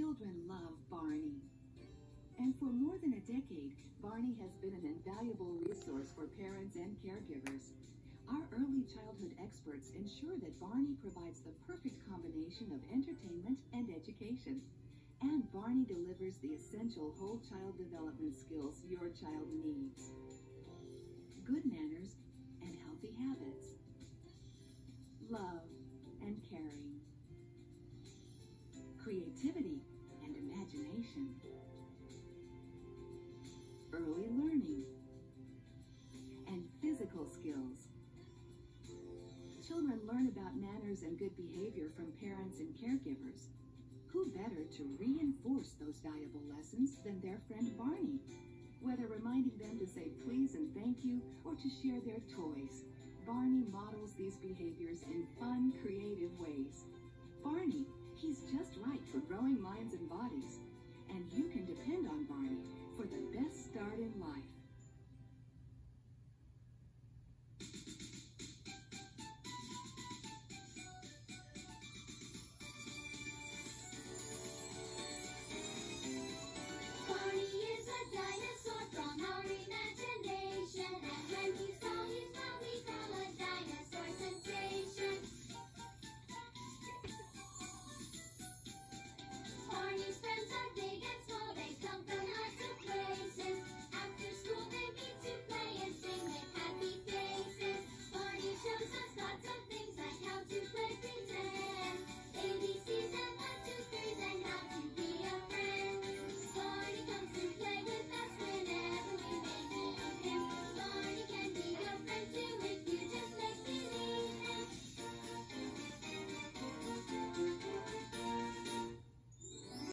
Children love Barney. And for more than a decade, Barney has been an invaluable resource for parents and caregivers. Our early childhood experts ensure that Barney provides the perfect combination of entertainment and education. And Barney delivers the essential whole child development skills your child needs. Good manners and healthy habits. Love and caring. Creativity and imagination. Early learning. And physical skills. Children learn about manners and good behavior from parents and caregivers. Who better to reinforce those valuable lessons than their friend Barney? Whether reminding them to say please and thank you or to share their toys, Barney models these behaviors in fun, creative ways. Barney, he's just right for growing minds and bodies. And you can depend on Barney for the best start in life.